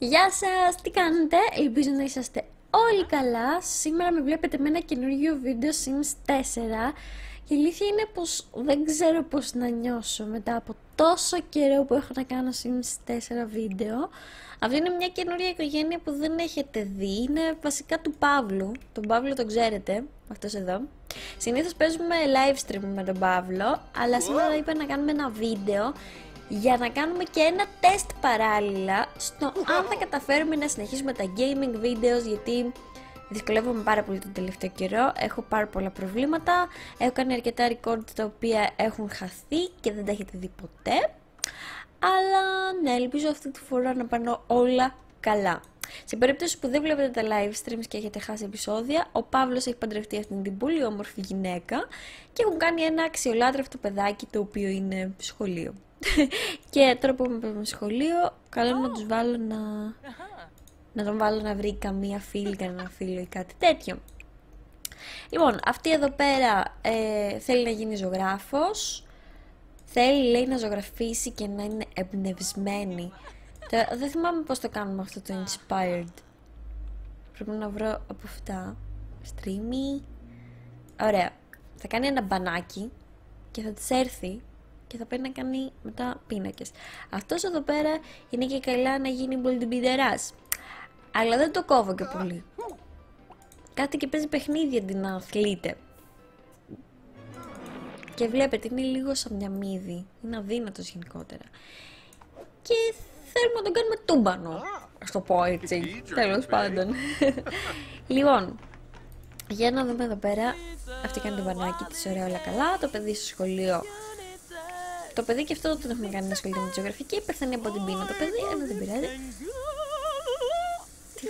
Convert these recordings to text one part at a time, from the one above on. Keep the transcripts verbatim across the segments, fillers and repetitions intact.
Γεια σας, τι κάνετε, ελπίζω να είσαστε όλοι καλά. Σήμερα με βλέπετε με ένα καινούργιο βίντεο Sims τέσσερα. Η αλήθεια είναι πως δεν ξέρω πως να νιώσω μετά από τόσο καιρό που έχω να κάνω Sims τέσσερα βίντεο. Αυτή είναι μια καινούργια οικογένεια που δεν έχετε δει, είναι βασικά του Παύλου. Τον Παύλο τον ξέρετε, αυτός εδώ. Συνήθως παίζουμε live stream με τον Παύλο, αλλά σήμερα είπα να κάνουμε ένα βίντεο για να κάνουμε και ένα τεστ παράλληλα στο αν θα καταφέρουμε να συνεχίσουμε τα gaming videos, γιατί δυσκολεύομαι πάρα πολύ τον τελευταίο καιρό, έχω πάρα πολλά προβλήματα, έχω κάνει αρκετά record τα οποία έχουν χαθεί και δεν τα έχετε δει ποτέ, αλλά ναι, ελπίζω αυτή τη φορά να πάνε όλα καλά. Σε περίπτωση που δεν βλέπετε τα live streams και έχετε χάσει επεισόδια, ο Παύλος έχει παντρευτεί αυτήν την πολύ όμορφη γυναίκα και έχουν κάνει ένα αξιολάτρευτο παιδάκι το οποίο είναι σχολείο. Και τώρα που είμαι σχολείο, καλό είναι να τους βάλω να... να τον βάλω να βρει καμία φίλη, κανένα φίλο ή κάτι τέτοιο. Λοιπόν, αυτή εδώ πέρα ε, θέλει να γίνει ζωγράφος. Θέλει, λέει, να ζωγραφίσει και να είναι εμπνευσμένη. Τώρα, δεν θυμάμαι πώς το κάνουμε αυτό το inspired. Πρέπει να βρω από αυτά. Streamy. Ωραία. Θα κάνει ένα μπανάκι και θα της έρθει και θα πάει να κάνει μετά πίνακες. Αυτός εδώ πέρα είναι και καλά να γίνει bodybuilderάς. Αλλά δεν το κόβω και πολύ. Κάτι και παίζει παιχνίδια αντί να αθλείται. Και βλέπετε, είναι λίγο σαν μια μύδη. Είναι αδύνατος γενικότερα. Και θέλουμε να τον κάνουμε τούμπανο. Ας το πω έτσι. Τέλος πάντων. Λοιπόν, για να δούμε εδώ πέρα. Αυτή κάνει το μπανάκι της, ωραία, όλα καλά. Το παιδί στο σχολείο. Το παιδί και αυτό δεν έχουμε κάνει να ασχολείται με τη ζωγραφική. Πεθαίνει από την πείνα το παιδί, αλλά δεν πειράζει. Τι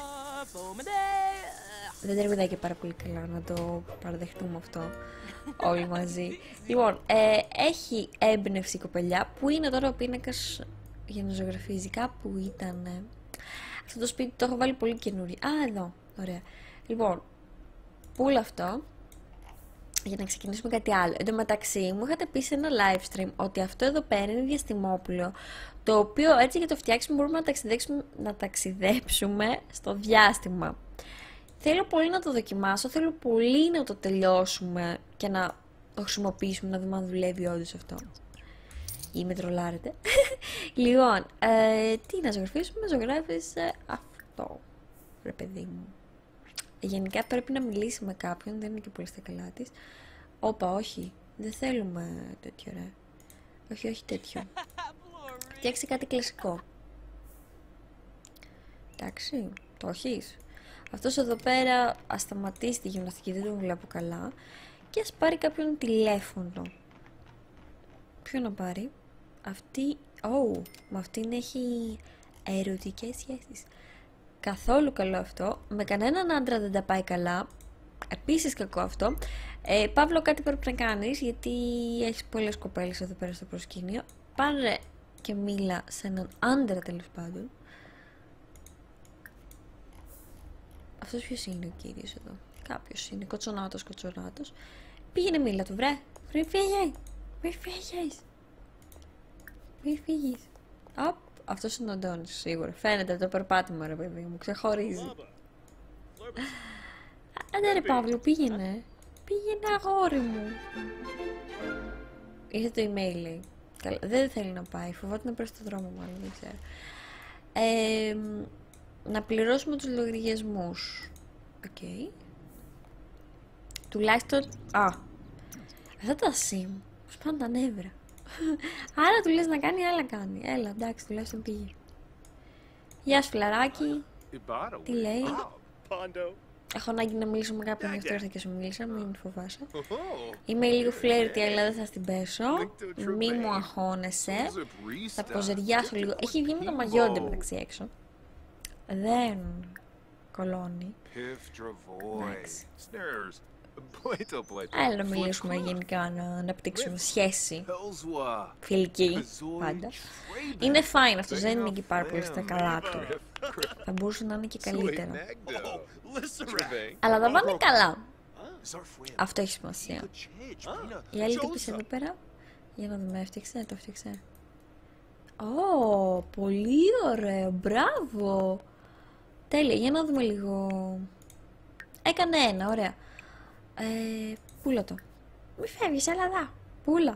δεν τραγουδάει και πάρα πολύ καλά, να το παραδεχτούμε αυτό όλοι μαζί. Λοιπόν, ε, έχει έμπνευση η κοπελιά. Που είναι τώρα ο πίνακας για να ζωγραφίζει? Κάπου ήταν. Ε. Αυτό το σπίτι το έχω βάλει πολύ καινούριο. Α, εδώ. Ωραία. Λοιπόν, πουλ αυτό. Για να ξεκινήσουμε κάτι άλλο. Εν τω μεταξύ, μου είχατε πει σε ένα live stream ότι αυτό εδώ πέρα είναι διαστημόπλαιο, το οποίο έτσι για το φτιάξουμε μπορούμε να ταξιδέψουμε, να ταξιδέψουμε στο διάστημα. Θέλω πολύ να το δοκιμάσω, θέλω πολύ να το τελειώσουμε και να το χρησιμοποιήσουμε, να δούμε αν δουλεύει όντως αυτό. Ή με τρολάρετε. Λοιπόν, ε, τι να ζωγραφίσουμε, ζωγράφεις ε, αυτό, ρε παιδί μου. Γενικά πρέπει να μιλήσει με κάποιον, δεν είναι και πολύ στα καλά της. Όπα, όχι, δεν θέλουμε τέτοιο, ρε. Όχι, όχι τέτοιο. Φτιάξε κάτι κλασικό. Εντάξει, το έχεις. Αυτός εδώ πέρα ας σταματήσει τη γυμναστική, δεν τον βλέπω καλά. Και ας πάρει κάποιον τηλέφωνο. Ποιο να πάρει? Αυτή, oh, με αυτήν έχει ερωτικές σχέσεις. Καθόλου καλό αυτό. Με κανέναν άντρα δεν τα πάει καλά. Επίσης κακό αυτό. Ε, Παύλο, κάτι πρέπει να κάνεις, γιατί έχεις πολλές κοπέλες εδώ πέρα στο προσκήνιο. Πάρε και μίλα σε έναν άντρα, τέλος πάντων. Αυτός ποιος είναι ο κύριος εδώ? Κάποιος είναι. Κοτσονάτος, κοτσονάτος. Πήγαινε μίλα του, βρε. Μη φύγει. Μη φύγεις. Μη φύγεις. Απ. Αυτός είναι ο Αντώνης, σίγουρα. Φαίνεται το περπάτημα, ρε παιδί μου, ξεχωρίζει. Άντε ρε Παύλο, πήγαινε. Πήγαινε, αγόρι μου. Είχε το email, λέει. Καλά, δεν θέλει να πάει, φοβάται να πέσει στο δρόμο μάλλον, δεν ξέρω. Ε, να πληρώσουμε τους λογαριασμούς. Οκ. Okay. Τουλάχιστον... Α, αυτά τα sim, πώς πάνε τα νεύρα. Άρα του λες να κάνει, άλλα κάνει. Έλα, εντάξει, τουλάχιστον πήγε. Γεια σου, φιλαράκι. Τι λέει? Έχω ανάγκη να μιλήσω με κάποιον, γι' αυτό ήρθα και σου μίλησα, μην φοβάσαι. Είμαι λίγο φλερτή, αλλά δεν θα στην πέσω. Μη μου αγχώνεσαι. Θα ποζεριάσω λίγο. Έχει βγει με το μαγιό μεταξύ έξω. Δεν κολώνει. Εντάξει. Έλα να μιλήσουμε γενικά, να αναπτύξουμε σχέση φιλική πάντα. Είναι fine αυτός, δεν είναι και πάρα πολύ στα καλά του. Θα μπορούσε να είναι και καλύτερα. Αλλά θα πάνε καλά. Αυτό έχει σημασία. Η άλλη τι πεις εδώ πέρα? Για να δούμε, έφτιαξε, το έφτιαξε. Ω, πολύ ωραίο, μπράβο. Τέλεια, για να δούμε λίγο. Έκανε ένα, ωραία. Ε, πούλα το. Μη φεύγεις, έλα εδώ. Πούλα.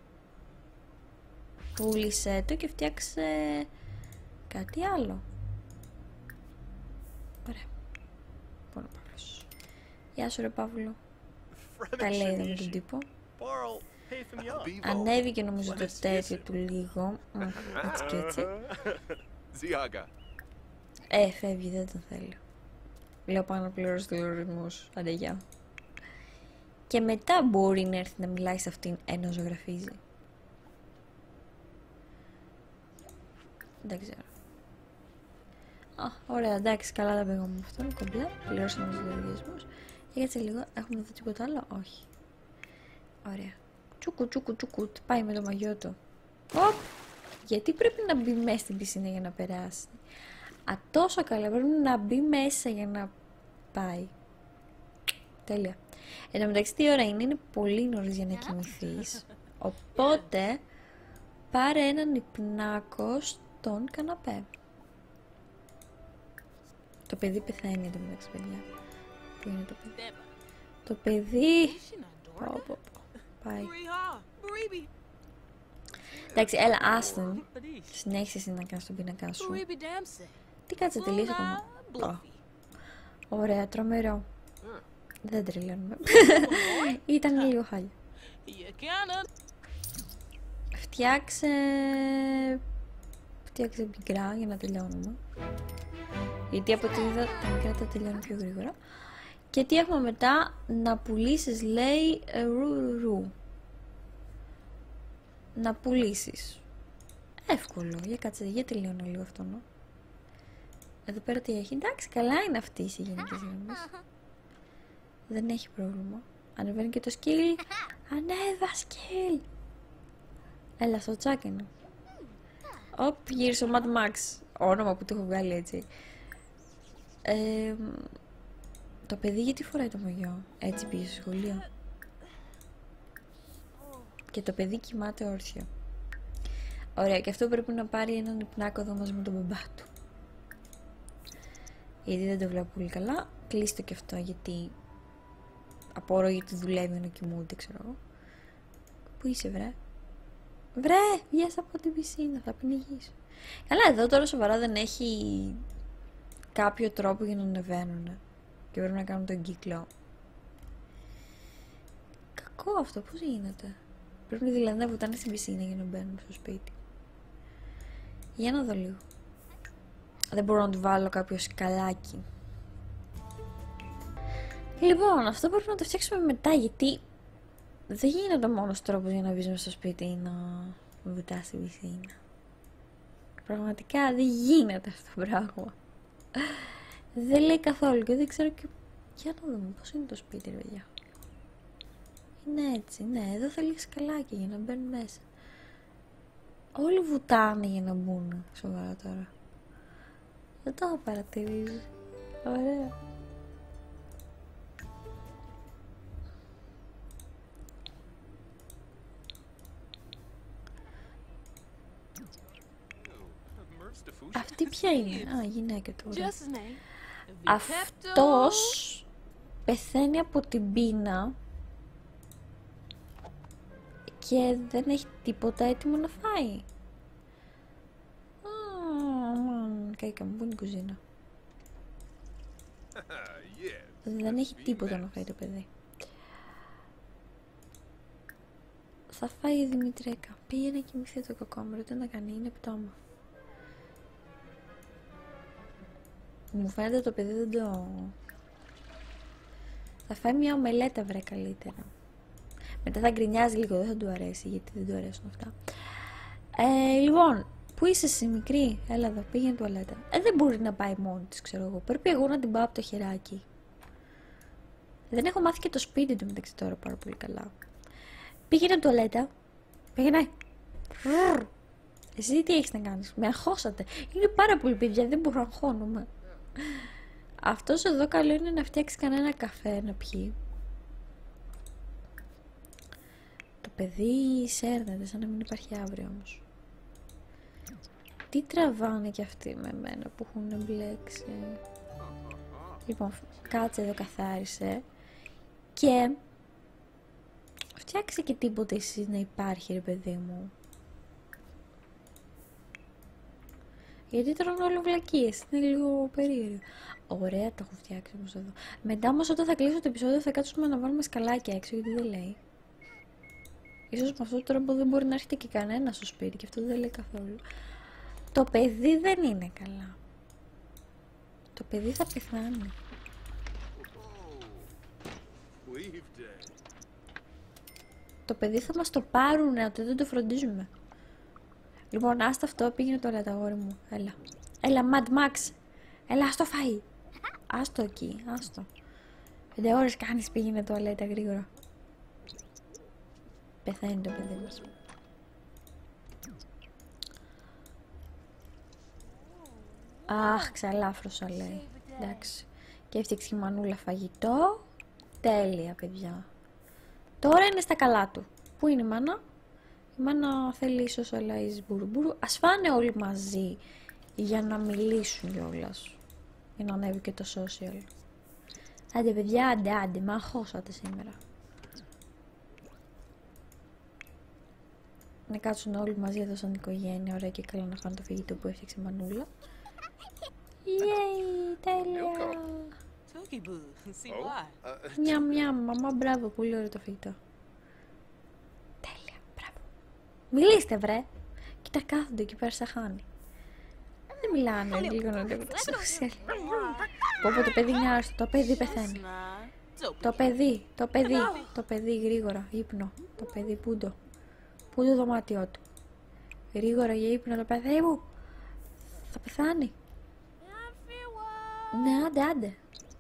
Πούλησε το και φτιάξε κάτι άλλο. Ωραία. Πόνο Παύλος. Γεια σου ρε Παύλο. Τα λέει εδώ με τον τύπο. Ανέβηκε νομίζω το τέτοιο του λίγο. Έτσι και έτσι. Ε, φεύγει, δεν τον θέλω. Λέω πάνω να πληρώσει το λογαριασμό σου. Άντε, γεια. Και μετά μπορεί να έρθει να μιλάει σε αυτήν ενώ ζωγραφίζει. Δεν ξέρω. Α, ωραία, εντάξει, καλά τα πήγαμε με αυτόν. Κομπλέ, πληρώσαμε τους λογαριασμούς. Για κάτσε λίγο, έχουμε εδώ τίποτα άλλο? Όχι. Ωραία. Τσούκου, τσούκου, τσούκου. Πάει με το μαγιό του. Οπ! Γιατί πρέπει να μπει μέσα στην πισίνα για να περάσει? Α, τόσο καλά. Πρέπει να μπει μέσα για να πάει. Τέλεια. Εν τω μεταξύ, τι ώρα είναι? Είναι πολύ νωρίς για να κοιμηθείς. Οπότε, πάρε έναν υπνάκο στον καναπέ. Το παιδί πεθαίνει εν τω μεταξύ, παιδιά. Πού είναι το παιδί? Το παιδί... Πω, πω, πω. Πάει. Εντάξει, έλα, άστον. Συνέχισε εσύ να κάνεις τον πίνακά σου. Τι κάτσε, τελείωσε ακόμα? Oh. Ωραία, τρομερό. Δεν τρελαίνουμε. Ήταν λίγο χάλια. Φτιάξε... Φτιάξε μικρά για να τελειώνουμε. Γιατί από ό,τι είδα τα μικρά τα τελειώνουν πιο γρήγορα. Και τι έχουμε μετά? Να πουλήσεις, λέει, ρου, ρου. Να πουλήσεις. Εύκολο. Για κάτσε, για τελειώνω λίγο αυτό. No? Εδώ πέρα τι έχει? Εντάξει, καλά είναι αυτή η γενικές γραμμές. Δεν έχει πρόβλημα. Ανεβαίνει και το skill. Ανέβα skill. Έλα στο τσάκινο. Οπ, γύρισε ο Mad Max. Όνομα που το έχω βγάλει έτσι. Ε, το παιδί γιατί φοράει το μαγιό? Έτσι πήγε στο σχολείο. Και το παιδί κοιμάται όρθιο. Ωραία, και αυτό πρέπει να πάρει έναν υπνάκο εδώ μαζί με τον μπαμπά του. Γιατί δεν το βλέπω πολύ καλά. Κλείσει το και αυτό, γιατί απορώ γιατί δουλεύει ενώ κοιμούνται, ξέρω εγώ. Πού είσαι, βρε? Βρε, βγες από την πισίνα, θα πνιγείς. Καλά, εδώ τώρα σοβαρά δεν έχει κάποιο τρόπο για να ανεβαίνουν. Και πρέπει να κάνουν τον κύκλο. Κακό αυτό, πώς γίνεται? Πρέπει δηλαδή να βουτάνε στην πισίνα για να μπαίνουν στο σπίτι. Για να δω λίγο. Δεν μπορώ να του βάλω κάποιο σκαλάκι. Λοιπόν, αυτό πρέπει να το φτιάξουμε μετά, γιατί δεν γίνεται ο μόνος τρόπος για να μπεις στο σπίτι ή να βουτάς στην πισίνα. Πραγματικά δεν γίνεται αυτό το πράγμα. Δεν λέει καθόλου και δεν ξέρω και... Για να δούμε πώς είναι το σπίτι, ρε παιδιά. Είναι έτσι, ναι, εδώ θέλει σκαλάκι για να μπαίνουν μέσα. Όλοι βουτάνε για να μπουν, σοβαρά τώρα. Δεν το έχω παρατηρήσει. Ωραία. Αυτή ποια είναι? Α, γυναίκα του. Αυτός πεθαίνει από την πείνα και δεν έχει τίποτα έτοιμο να φάει. Α, καήκαμε, πού είναι η κουζίνα? Δεν έχει τίποτα να φάει το παιδί. Θα φάει η Δημητρέκα. Πήγε να κοιμηθεί το κακόμερο, τι να κάνει, είναι πτώμα. Μου φαίνεται το παιδί δεν το... Θα φάει μια ομελέτα, βρε, καλύτερα. Μετά θα γκρινιάζει λίγο, δεν θα του αρέσει, γιατί δεν του αρέσουν αυτά. Ε, λοιπόν, πού είσαι εσύ, μικρή? Έλα εδώ, πήγαινε τουαλέτα. Ε, δεν μπορεί να πάει μόνη της, ξέρω εγώ. Πρέπει εγώ να την πάω από το χεράκι. Δεν έχω μάθει και το σπίτι του μεταξύ τώρα πάρα πολύ καλά. Πήγαινε τουαλέτα. Πήγαινε. Εσύ τι έχεις να κάνεις? Με αγχώσατε. Είναι πάρα πολύ παιδιά, δεν μπορώ να αγχώνομαι. Αυτός εδώ καλό είναι να φτιάξει κανένα καφέ να πιει. Το παιδί σέρνεται σαν να μην υπάρχει αύριο όμως. Τι τραβάνε κι αυτοί με μένα που έχουν μπλέξει. Λοιπόν, κάτσε εδώ, καθάρισε. Και φτιάξε και τίποτε εσείς να υπάρχει, ρε παιδί μου. Γιατί τρώνε όλο βλακίες, είναι λίγο περίεργο. Ωραία, το έχω φτιάξει όμως εδώ. Μετά όμως όταν θα κλείσω το επεισόδιο θα κάτσουμε να βάλουμε σκαλάκια έξω, γιατί δεν λέει. Ίσως με αυτόν τον τρόπο δεν μπορεί να έρχεται και κανένα στο σπίτι και αυτό δεν λέει καθόλου. Το παιδί δεν είναι καλά. Το παιδί θα πεθάνει. Το παιδί θα μας το πάρουνε, ότι δεν το φροντίζουμε. Λοιπόν, άστα αυτό, πήγαινε τώρα τα αγόρι μου. Έλα. Έλα, Mad Max. Έλα, άστο φαΐ. Άστο εκεί, άστο. Πέντε ώρες κάνεις, πήγαινε τουαλέτα γρήγορα. Πεθαίνει το παιδί μας. Αχ, ξαλάφρωσα λέει. Εντάξει. Και έφτιαξε η μανούλα φαγητό. Τέλεια, παιδιά. Τώρα είναι στα καλά του. Πού είναι η μάνα? Η μάνα θέλει ίσως αλαΐς μπουρμπούρου. Ας φάνε όλοι μαζί για να μιλήσουν κιόλας. Για να ανέβει και το social. Άντε παιδιά, άντε, άντε, μα αγχώσατε σήμερα. Να κάτσουν όλοι μαζί εδώ σαν οικογένεια, ωραία και καλά να φάνε το φαγητό που έφτιαξε η μανούλα. Yay, τέλεια! Μια μια μαμά, μπράβο, πολύ ωραίο το φαγητό. Τέλεια, μπράβο. Μιλήστε βρε. Κοίτα, κάθονται εκεί πέρα σαχάνι. Δεν μιλάνε, λίγο να λέω το social. Πω το παιδί είναι άρρωστο, το παιδί πεθαίνει. Το παιδί, το παιδί, το παιδί γρήγορα, ύπνο. Το παιδί πούντο. Πού το δωμάτιό του. Γρήγορα για ύπνο το παιδί μου. Θα πεθάνει. Ναι, άντε, άντε.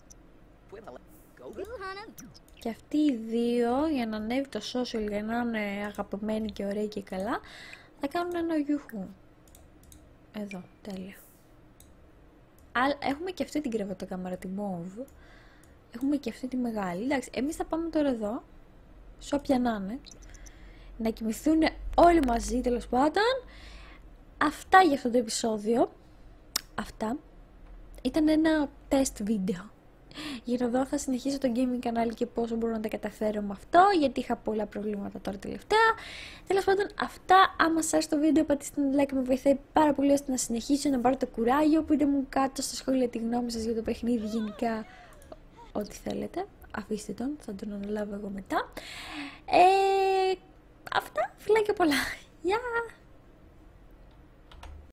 Και αυτοί οι δύο, για να ανέβει το social, για να είναι αγαπημένοι και ωραίοι και καλά, θα κάνουν ένα γιούχου. Εδώ, τέλεια. Έχουμε και αυτή την κρεβατοκάμαρα, τη μόβ. Έχουμε και αυτή τη μεγάλη. Εντάξει, εμείς θα πάμε τώρα εδώ, σε όποια να είναι. Να κοιμηθούν όλοι μαζί, τέλος πάντων. Αυτά για αυτό το επεισόδιο. Αυτά. Ήταν ένα test βίντεο. Για να δω θα συνεχίσω το gaming κανάλι και πόσο μπορώ να τα καταφέρω με αυτό. Γιατί είχα πολλά προβλήματα τώρα τελευταία. Τέλος πάντων, αυτά. Άμα σας άρεσε το βίντεο, πατήστε ένα like, με βοηθάει πάρα πολύ ώστε να συνεχίσω, να πάρω το κουράγιο. Πείτε μου κάτω στα σχόλια τη γνώμη σας για το παιχνίδι, γενικά ό,τι θέλετε. Αφήστε τον, θα τον αναλάβω εγώ μετά. Ε, αυτά, φιλάκια πολλά. Γεια!